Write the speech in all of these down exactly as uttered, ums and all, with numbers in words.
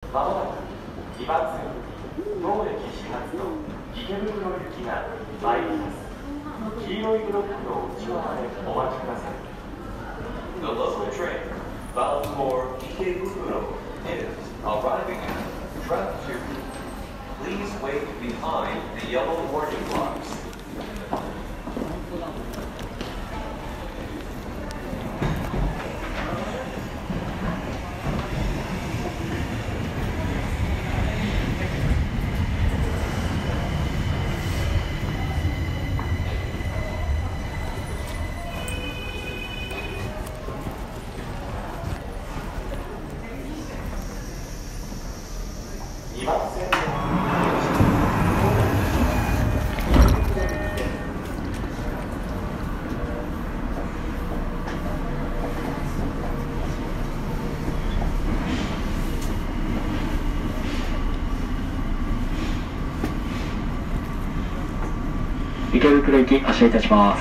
まもなくにばん線当駅始発の池袋行きが参ります。黄色いブロックの内側でお待ちください。 The local train bound for Ikebukuro is arriving at track two. Please wait behind the yellow warning blocks. にばん線の池袋行き発車いたします。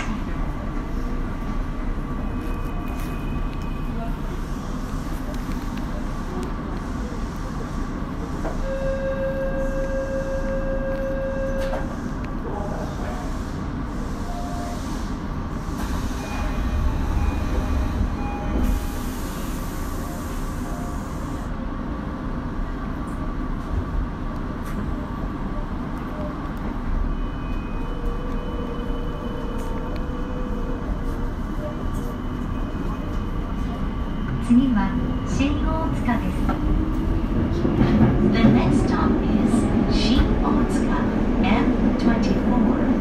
次は新大塚です。The next stop is 新大塚 エムにじゅうよん。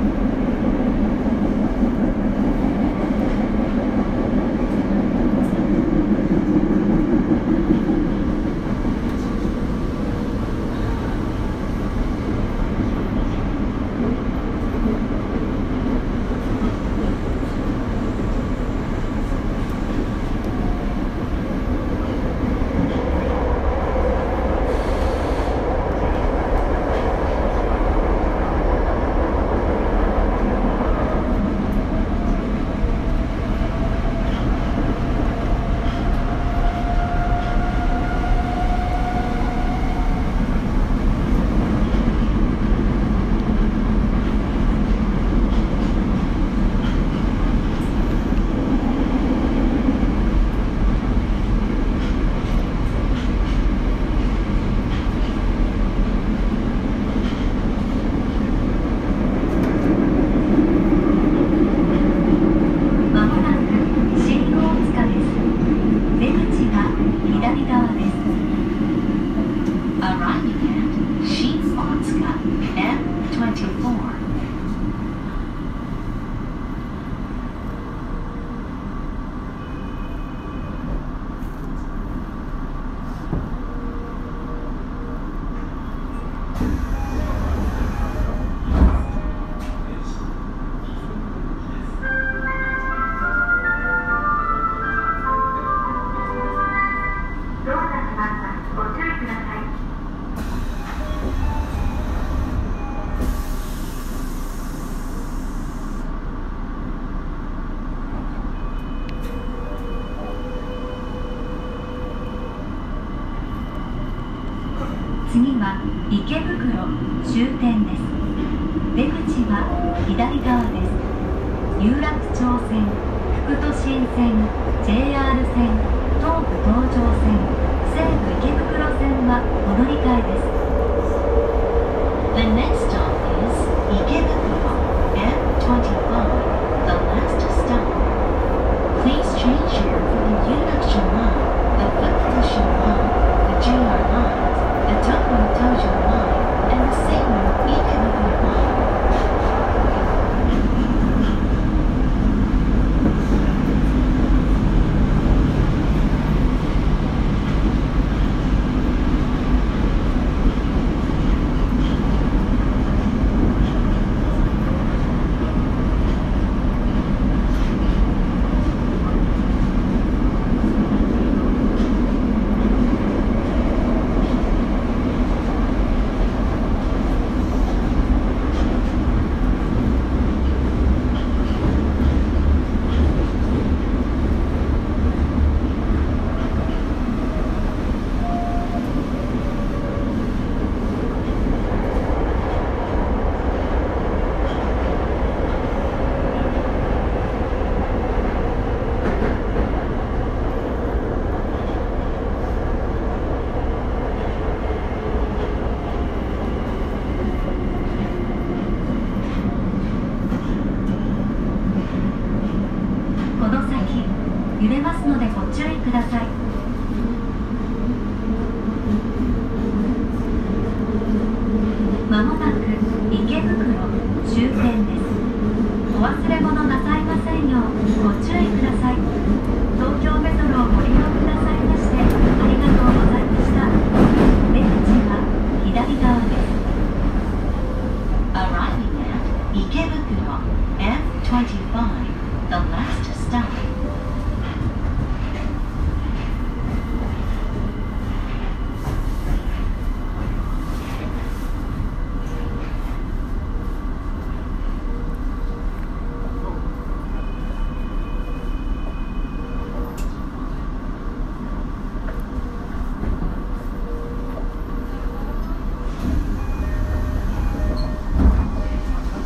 次は池袋終点です。出口は左側です。有楽町線、副都心線、ジェイアール 線、東武東上線、西武池袋線はお乗り換えです。The next stop is 池袋 エムにじゅうよん The last stop. Please change here for the 有楽町 line, the 副都心 line, the ジェイアール line.The Tokyo Tojo Line and the Seibu Ikebukuro Line. 「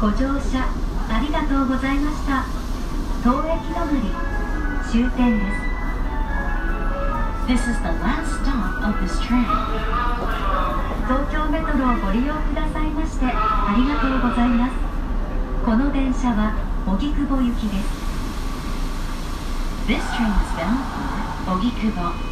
ご乗車ありがとうございました。当駅止まり終点です。 This is the last stop of this train. 東京メトロをご利用くださいましてありがとうございます。この電車は荻窪行きです。 This train is bound for Ogikubo.